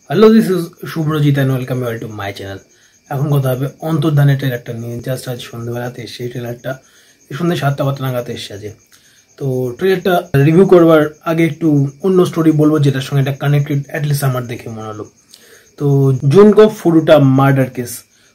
Hello, this is Shubhrojit and welcome you all to my channel. এখন কথা হবে অন্তর্ধানের ট্রেলারটা নিয়ে। জাস্ট আজ সন্ধ্যাবেলাতে এসে এই ট্রেলারটা সন্ধ্যে 7টা বা 8টা নাগাদ এসে আছে। তো ট্রেলারটা রিভিউ করবার আগে একটু অন্য স্টোরি বলবো যেটার সঙ্গে এটা কানেক্টেড অ্যাটলিস্ট আমার দেখে মনে হলো। তো Junko Furuta murder case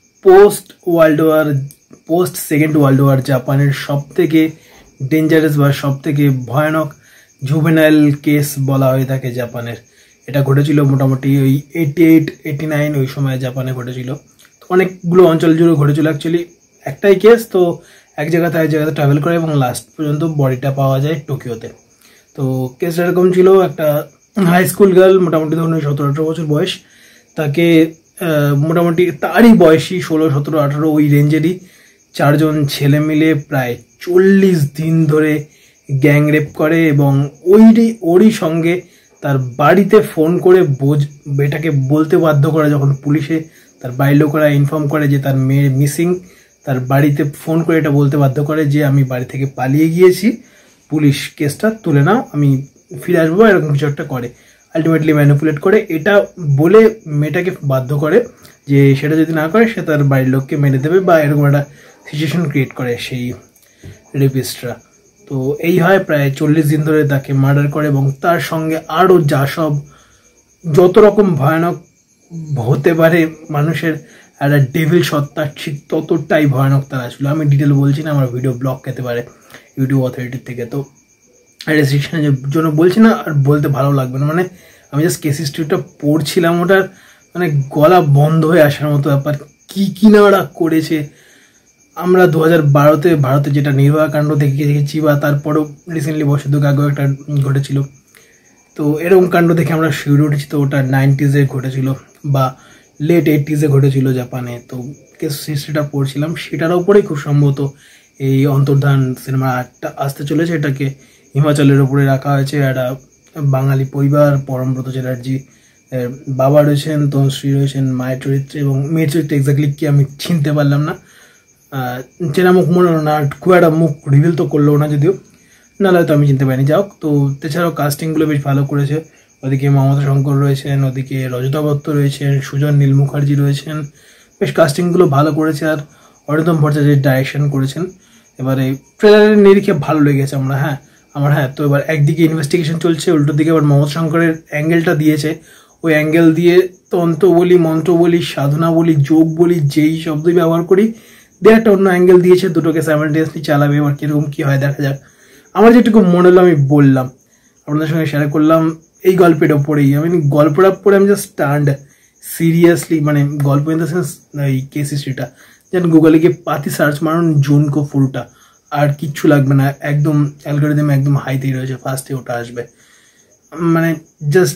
post second world war জাপানের সব থেকে ডেঞ্জারাস বা সব থেকে ভয়ানক জুভেনাইল কেস বলা হয়ে থাকে জাপানের। এটা ঘটেছিল মোটামুটি ওই 88-89 ওই সময় জাপানে ঘটেছিল। অনেকগুলো অঞ্চল জুড়ে ঘটেছিল অ্যাকচুয়ালি একটাই কেস। তো এক জায়গাতে ট্রাভেল করে এবং লাস্ট পর্যন্ত বডিটা পাওয়া যায় টোকিওতে। তো কেসটা এরকম ছিল, একটা হাই স্কুল গার্ল মোটামুটি ধরুন 17-18 বছর বয়স, তাকে মোটামুটি তারই বয়সী 16-17-18 ওই রেঞ্জেরই 4 জন ছেলে মিলে প্রায় 40 দিন ধরে গ্যাং রেপ করে এবং ওরই সঙ্গে তার বাড়িতে ফোন করে এটাকে বলতে বাধ্য করে। যখন পুলিশে তার বাড়ির লোকেরা ইনফর্ম করে যে তার মেয়ে মিসিং, তার বাড়িতে ফোন করে এটা বলতে বাধ্য করে যে আমি বাড়ি থেকে পালিয়ে গিয়েছি, পুলিশ কেসটা তুলে নাও, আমি ফিরে আসবো, এরকম কিছু একটা করে। আলটিমেটলি ম্যানিপুলেট করে এটা বলে মেয়েটাকে বাধ্য করে যে সেটা যদি না করে সে তার বাড়ির লোককে মেরে দেবে বা এরকম একটা সিচুয়েশন ক্রিয়েট করে সেই রেপিস্টরা। তো এই হয় প্রায় 40 দিন ধরে তাকে মার্ডার করে এবং তার সঙ্গে আরও যা সব যত রকম ভয়ানক হতে পারে মানুষের একটা ডেভিল সত্তা, ঠিক ততটাই ভয়ানক তারা ছিল। আমি ডিটেল বলছি না, আমার ভিডিও ব্লক খেতে পারে ইউটিউব অথরিটির থেকে, তো রেস্ট্রিকশনের জন্য বলছি না আর বলতে ভালো লাগবে না। মানে আমি জাস্ট কেস হিস্ট্রিটা পড়ছিলাম, ওটার মানে গলা বন্ধ হয়ে আসার মতো ব্যাপার। কি না ওরা করেছে। আমরা 2012-তে ভারতে যেটা নির্ভয়া কাণ্ড দেখেছি বা তারপরেও রিসেন্টলি বছর দুয়েক আগেও একটা ঘটেছিল। তো এরকম কাণ্ড দেখে আমরা শিউরে উঠেছি। তো ওটা 90s ঘটেছিল বা লেট 80s ঘটেছিল জাপানে। তো কেস হিস্ট্রিটা পড়ছিলাম, সেটার উপরেই খুব সম্ভবত এই অন্তর্ধান সিনেমাটা আসতে চলেছে। এটাকে হিমাচলের উপরে রাখা হয়েছে। একটা বাঙালি পরিবার, পরমব্রত চ্যাটার্জি বাবা রয়েছেন, তনুশ্রী রয়েছেন মায়ের চরিত্রে, এবং মেয়ের চরিত্রে এক্স্যাক্টলি কি আমি চিনতে পারলাম না, চেনা মুখ মনে হলো না, খুব একটা মুখ রিভিল তো করলো না যদিও, নাহলে হয়তো আমি চিনতে পারিনি। যাও, তো এছাড়াও কাস্টিংগুলো বেশ ভালো করেছে। ওদিকে মমতা শঙ্কর রয়েছেন, ওদিকে রজতা দত্ত রয়েছেন, সুজন নীল মুখার্জি রয়েছেন, বেশ কাস্টিংগুলো ভালো করেছে। আর অরিন্দম ভট্টাচার্য ডাইরেকশন করেছেন। এবারে ট্রেলারের নিরিখে ভালো লেগেছে আমার তো এবার একদিকে ইনভেস্টিগেশন চলছে, উল্টো দিকে আবার মমতা শঙ্করের অ্যাঙ্গেলটা দিয়েছে। ওই অ্যাঙ্গেল দিয়ে তন্ত্র বলি, মন্ত্র বলি, সাধনা বলি, যোগ বলি, যেই শব্দই ব্যবহার করি, একটা অন্য অ্যাঙ্গেল দিয়েছে, দুটোকে সাইমালটেনিয়াসলি চালাবে। এবার কিরকম কি হয় দেখা যাক। আমার যেটুকু মনে হলো আমি বললাম, আপনাদের সঙ্গে শেয়ার করলাম এই গল্পের ওপরেই। গল্পটা পড়ে আমি জাস্ট স্টান্ড সিরিয়াসলি, মানে গল্প ইন দ্য সেন্স এই কেস হিস্ট্রিটা। যেন গুগলে গিয়ে পাতি সার্চ মারুন জুনকো ফুরুটা, আর কিচ্ছু লাগবে না, একদম অ্যালগরিদম একদম হাইতেই রয়েছে, ফার্স্টে ওটা আসবে। মানে জাস্ট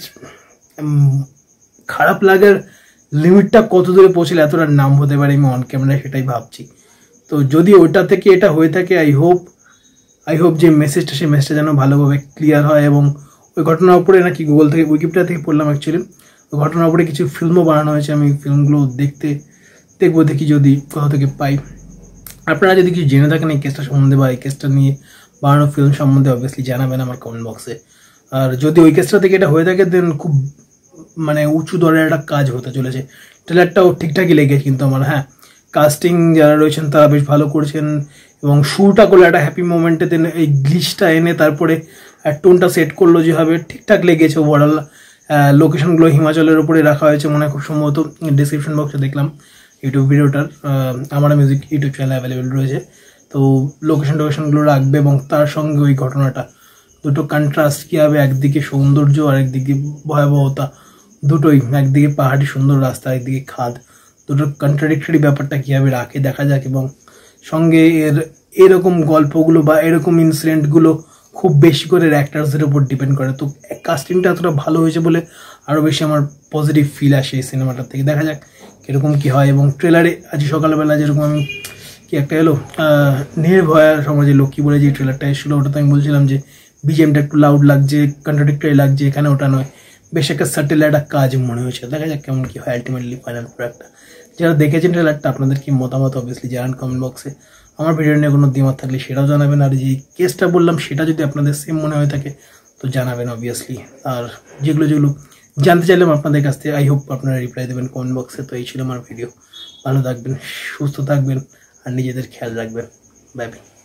খারাপ লাগার লিমিটটা কত দূরে পৌঁছলে এতটা নাম হতে পারে আমি অন ক্যামেরায় সেটাই ভাবছি। তো যদি ওটা থেকে এটা হয়ে থাকে, আই হোপ যে মেসেজটা, সেই মেসেজটা যেন ভালোভাবে ক্লিয়ার হয়। এবং ওই ঘটনার উপরে নাকি গুগল থেকে, উইকিপিডিয়া থেকে পড়লাম অ্যাকচুয়ালি, ওই ঘটনার উপরে কিছু ফিল্মও বানানো হয়েছে। আমি ফিল্মগুলো দেখবো, দেখি যদি কোথাও থেকে পাই। আপনারা যদি কিছু জেনে থাকেন এই কেসটা সম্বন্ধে বা এই কেসটা নিয়ে বানানো ফিল্ম সম্বন্ধে, অবভিয়াসলি জানাবেন আমার কমেন্ট বক্সে। আর যদি ওই কেসটা থেকে এটা হয়ে থাকে দেন খুব মানে উঁচু দরের একটা কাজ হতে চলেছে। ট্রেলারটাও ঠিকঠাকই লেগেছে কিন্তু আমার। কাস্টিং যারা রয়েছেন তারা বেশ ভালো করেছেন এবং শুরুটা করলে একটা হ্যাপি মোমেন্টে দেন এই গ্লিচটা এনে তারপরে টোনটা সেট করলো যেভাবে, ঠিকঠাক লেগেছে। ওভারঅল লোকেশনগুলো হিমাচলের উপরে রাখা হয়েছে মনে হয়, খুব সম্ভবত ডিসক্রিপশন বক্সে দেখলাম ইউটিউব ভিডিওটার। আমার মিউজিক ইউটিউব চ্যানেল অ্যাভেলেবেল রয়েছে। তো টোকেশনগুলো রাখবে এবং তার সঙ্গে ওই ঘটনাটা, দুটো কন্ট্রাস্ট কী হবে, একদিকে সৌন্দর্য আর একদিকে ভয়াবহতা, দুটোই, একদিকে পাহাড়ি সুন্দর রাস্তা, একদিকে খাদ, দুটোর কন্ট্রাডিক্টরি ব্যাপারটা কীভাবে রাখে দেখা যাক। এবং সঙ্গে এরকম গল্পগুলো বা এরকম ইনসিডেন্টগুলো খুব বেশি করে অ্যাক্টার্সদের উপর ডিপেন্ড করে। তো কাস্টিংটা এতটা ভালো হয়েছে বলে আরও বেশি আমার পজিটিভ ফিল আসে এই সিনেমাটার থেকে। দেখা যাক কীরকম কী হয়। এবং ট্রেলারে আজ সকালবেলা যেরকম আমি কি একটা এলো নির্ভয়া সমাজে লক্ষ্মী বলে যে ট্রেলারটা এসেছিলো, ওটা তো আমি বলছিলাম যে বিজিএমটা একটু লাউড লাগছে, কন্ট্রাডিক্টরি লাগছে, এখানে ওটা নয়, বেশ একটা সাটেল একটা কাজ মনে হয়েছে। দেখা যাক কেমন কি হয় আলটিমেটলি ফাইনাল প্রোডাক্টটা। যারা দেখেছেন ট্রেলারটা, আপনাদের কি মতামত অবভিয়াসলি জানান কমেন্ট বক্সে। আমার ভিডিও নিয়ে কোনো দ্বিমত থাকলে সেটাও জানাবেন। আর যে কেসটা বললাম সেটা যদি আপনাদের সেম মনে হয়ে থাকে তো জানাবেন অবভিয়াসলি। আর যেগুলো জানতে চাইলাম আপনাদের কাছ থেকে। আই হোপ আপনারা রিপ্লাই দেবেন কমেন্ট বক্সে। তো এই ছিল আমার ভিডিও। ভালো থাকবেন, সুস্থ থাকবেন আর নিজেদের খেয়াল রাখবেন। Bye by.